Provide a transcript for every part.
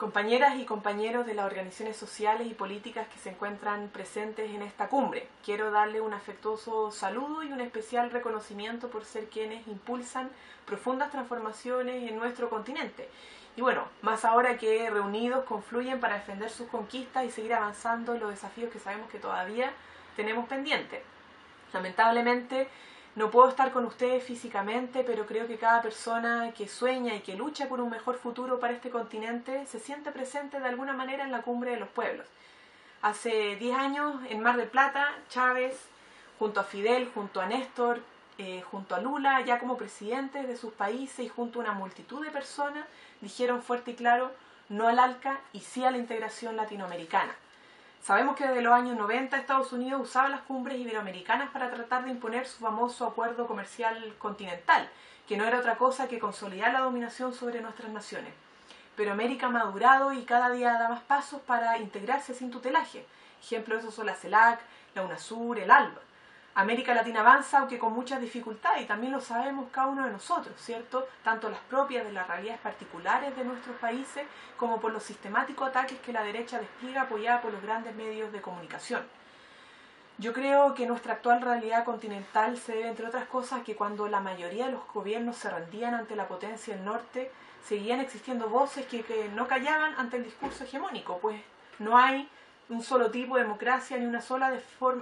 Compañeras y compañeros de las organizaciones sociales y políticas que se encuentran presentes en esta cumbre, quiero darle un afectuoso saludo y un especial reconocimiento por ser quienes impulsan profundas transformaciones en nuestro continente. Y bueno, más ahora que reunidos confluyen para defender sus conquistas y seguir avanzando en los desafíos que sabemos que todavía tenemos pendientes. Lamentablemente, no puedo estar con ustedes físicamente, pero creo que cada persona que sueña y que lucha por un mejor futuro para este continente se siente presente de alguna manera en la Cumbre de los Pueblos. Hace 10 años, en Mar del Plata, Chávez, junto a Fidel, junto a Néstor, junto a Lula, ya como presidentes de sus países y junto a una multitud de personas, dijeron fuerte y claro no al ALCA y sí a la integración latinoamericana. Sabemos que desde los años 90 Estados Unidos usaba las cumbres iberoamericanas para tratar de imponer su famoso acuerdo comercial continental, que no era otra cosa que consolidar la dominación sobre nuestras naciones. Pero América ha madurado y cada día da más pasos para integrarse sin tutelaje. Ejemplos de eso son la CELAC, la UNASUR, el ALBA. América Latina avanza, aunque con muchas dificultades, y también lo sabemos cada uno de nosotros, ¿cierto? Tanto las propias de las realidades particulares de nuestros países, como por los sistemáticos ataques que la derecha despliega apoyada por los grandes medios de comunicación. Yo creo que nuestra actual realidad continental se debe, entre otras cosas, a que cuando la mayoría de los gobiernos se rendían ante la potencia del norte, seguían existiendo voces que no callaban ante el discurso hegemónico, pues no hay un solo tipo de democracia ni una sola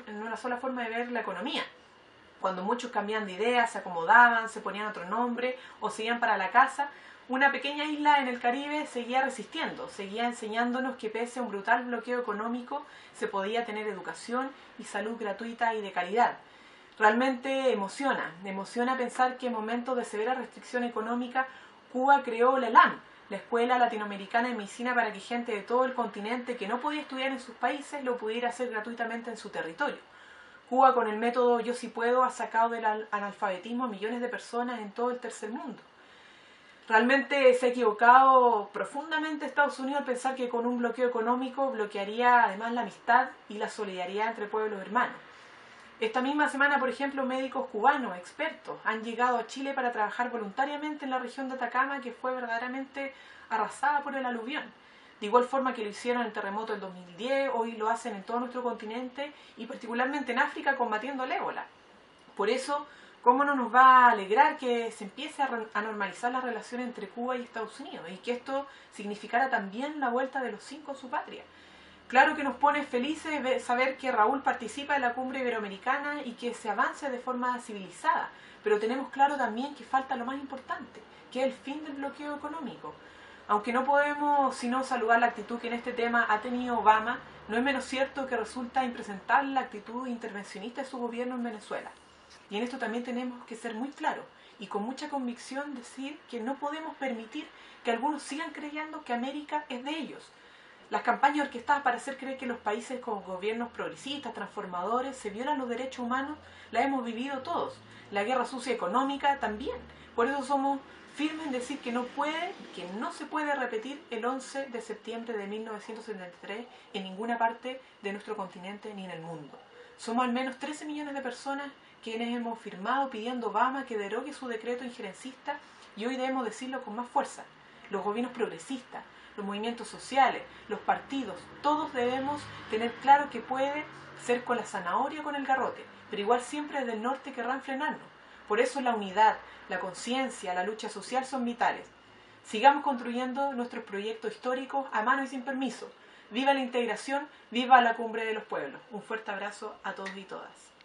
forma de ver la economía. Cuando muchos cambiaban de idea, se acomodaban, se ponían otro nombre o se iban para la casa, una pequeña isla en el Caribe seguía resistiendo, seguía enseñándonos que pese a un brutal bloqueo económico se podía tener educación y salud gratuita y de calidad. Realmente emociona pensar que en momentos de severa restricción económica Cuba creó la ELAM, la Escuela Latinoamericana de Medicina, para que gente de todo el continente que no podía estudiar en sus países lo pudiera hacer gratuitamente en su territorio. Cuba, con el método Yo Sí Puedo, ha sacado del analfabetismo a millones de personas en todo el tercer mundo. Realmente se ha equivocado profundamente Estados Unidos al pensar que con un bloqueo económico bloquearía además la amistad y la solidaridad entre pueblos hermanos. Esta misma semana, por ejemplo, médicos cubanos, expertos, han llegado a Chile para trabajar voluntariamente en la región de Atacama, que fue verdaderamente arrasada por el aluvión. De igual forma que lo hicieron en el terremoto del 2010, hoy lo hacen en todo nuestro continente y particularmente en África combatiendo el ébola. Por eso, ¿cómo no nos va a alegrar que se empiece a normalizar la relación entre Cuba y Estados Unidos y que esto significara también la vuelta de los 5 a su patria? Claro que nos pone felices saber que Raúl participa en la Cumbre Iberoamericana y que se avance de forma civilizada, pero tenemos claro también que falta lo más importante, que es el fin del bloqueo económico. Aunque no podemos sino saludar la actitud que en este tema ha tenido Obama, no es menos cierto que resulta impresentable la actitud intervencionista de su gobierno en Venezuela. Y en esto también tenemos que ser muy claros y con mucha convicción decir que no podemos permitir que algunos sigan creyendo que América es de ellos. Las campañas orquestadas para hacer creer que los países con gobiernos progresistas, transformadores, se violan los derechos humanos, las hemos vivido todos. La guerra sucia económica también. Por eso somos firmes en decir que no se puede repetir el 11 de septiembre de 1973 en ninguna parte de nuestro continente ni en el mundo. Somos al menos 13 millones de personas quienes hemos firmado pidiendo a Obama que derogue su decreto injerencista y hoy debemos decirlo con más fuerza. Los gobiernos progresistas, los movimientos sociales, los partidos, todos debemos tener claro que puede ser con la zanahoria o con el garrote, pero igual siempre desde el norte querrán frenarnos. Por eso la unidad, la conciencia, la lucha social son vitales. Sigamos construyendo nuestros proyectos históricos a mano y sin permiso. ¡Viva la integración! ¡Viva la Cumbre de los Pueblos! Un fuerte abrazo a todos y todas.